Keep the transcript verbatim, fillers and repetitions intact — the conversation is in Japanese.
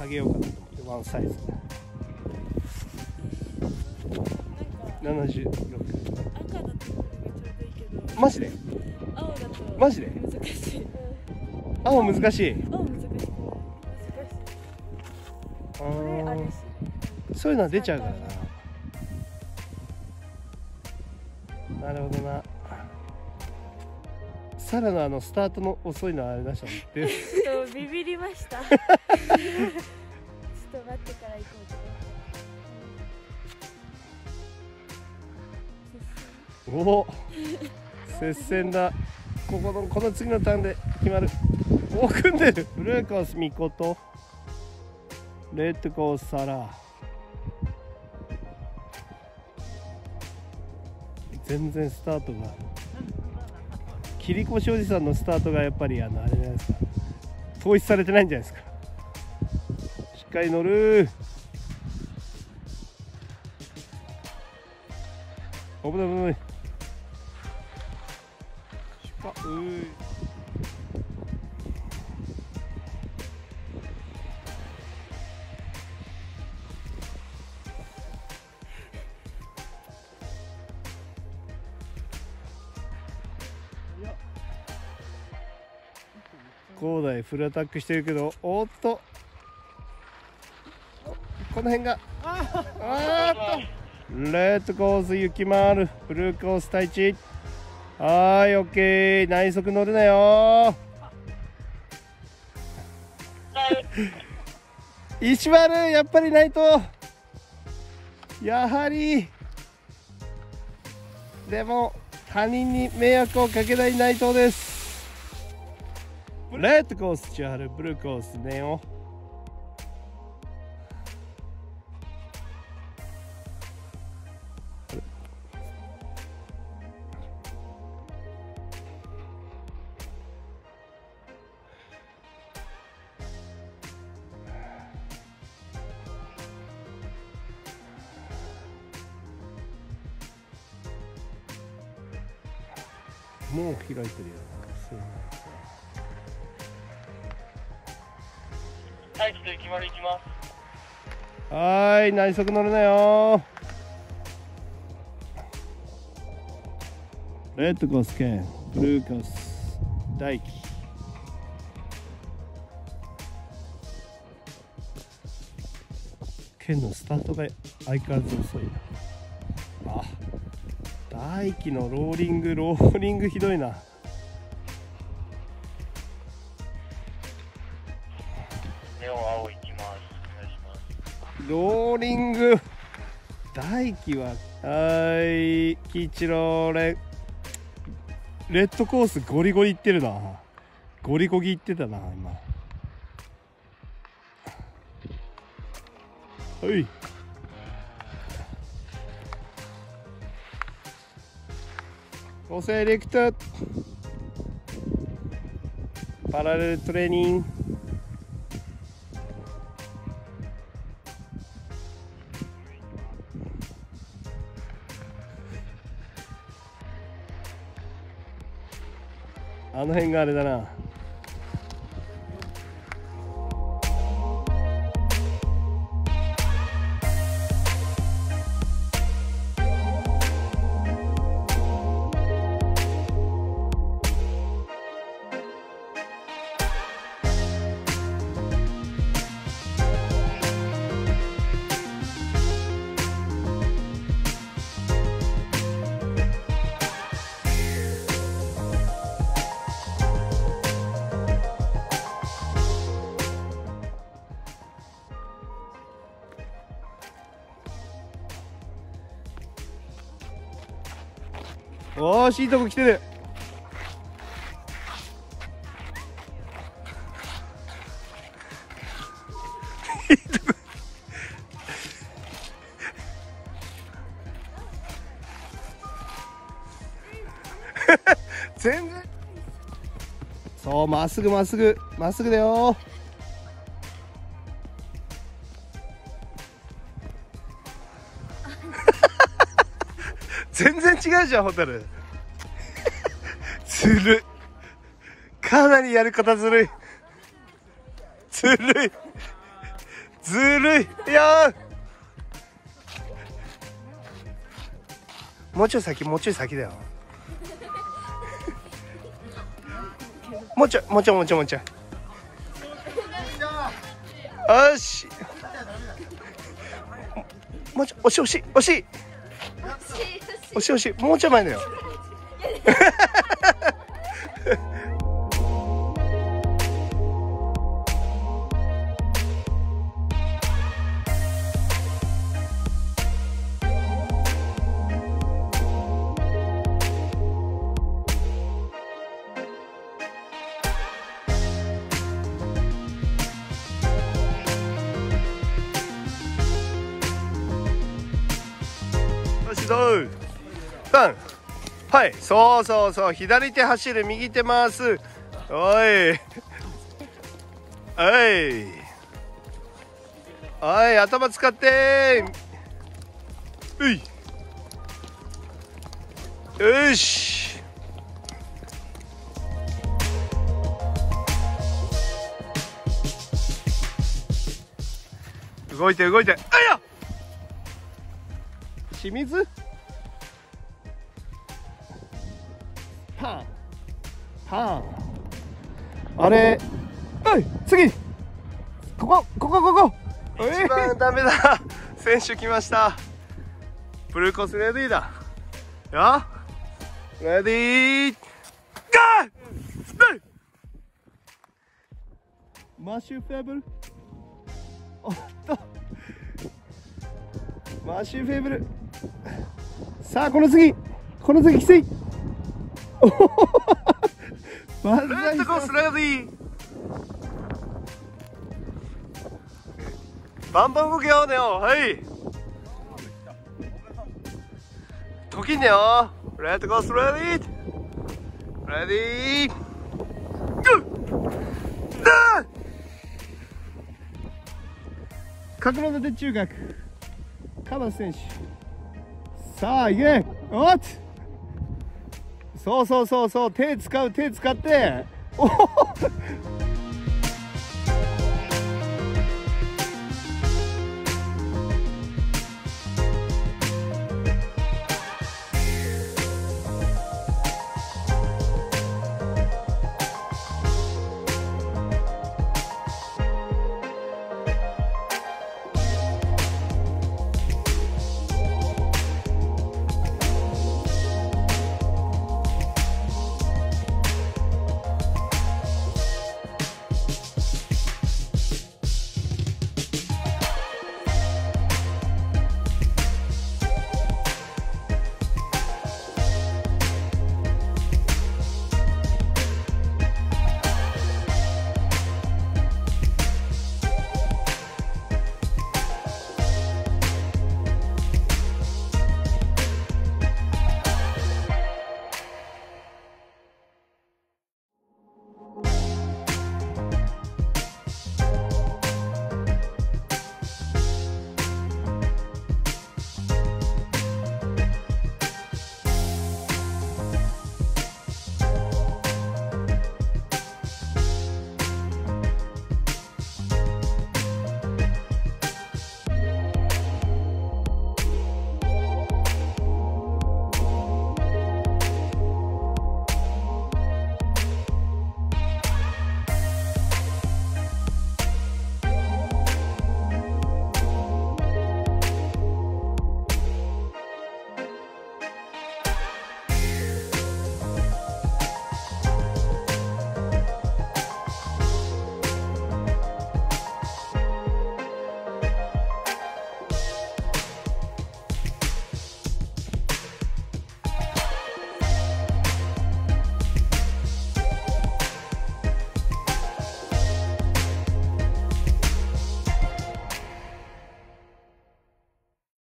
げようかなと思ってワンサイズななじゅうろく。 赤だとこれがちょうどいいけど。 マジで青だとマジで難しい。 青難しい。 青難しい。難しい。 あこれあれーし。 そういうのは出ちゃうからな。なるほどな。サラのあのスタートの遅いのはあれだしたのってちょっとビビりました。ちょっと待ってから行こうと思って。 おお接戦だ。ここのこの次のターンで決まる。おお組んでる。ブルーコースミコト、レッドコースサラ。全然スタートが切り越しおじさんのスタートがやっぱりあのあれじゃないですか、統一されてないんじゃないですか。しっかり乗る。危ない危ない。うーい。高台フルアタックしてるけど、おっとこの辺があーっとレッドコース雪丸、ブルーコース対地。はーい、オッケー。内速乗るなよ石丸、やっぱりないと。やはりでも他人に迷惑をかけない内藤です。レッドコース千春、ブルーコースネオ。もう開いてるよ。 はい、ちょっと決まりいきます。 はーい、内速乗るなよ。レッドコースケン、ブルーコース大輝。ケンのスタートが相変わらず遅いな。あ、大輝のローリングローリングひどいな。 ネオ青いきます。お願いします。 ローリング大輝は、はーい、喜一郎レレッドコースゴリゴリいってるな。ゴリゴリいってたな今。はい、構成レクトパラレルトレーニング。あの辺があれだな。おーし、いいとこ来てる。全然そう、まっすぐまっすぐまっすぐだよ。全然違うじゃんホタル。ずるい、かなりやる方ずるいずるいずるい。いやもうちょい先、もうちょい先だよ。もうちょい、もうちょい、もうちょい、もうちょい。よし。もうちょい、惜しい惜しい惜しい惜しい惜しい、もうちょい前だよ。パン、はい、そうそうそう、左手走る、右手回す。おいおいおい、頭使ってうい、よし。動いて動いて、あいや清水パンパン、あれ、おい次、ここここここ、一番ダメだ。選手来ました。ブルーコースレディーだよ。レディーガーマシュフェブル、おっとマシュフェブル、さあこの次、この次きつい。レッドコースレディー、バンバン動けよねよ。はい、時によ。レッドコースレディーレディー角館中学鎌田選手、さあ行け。おっ、そうそうそうそう、手使う、手使って、お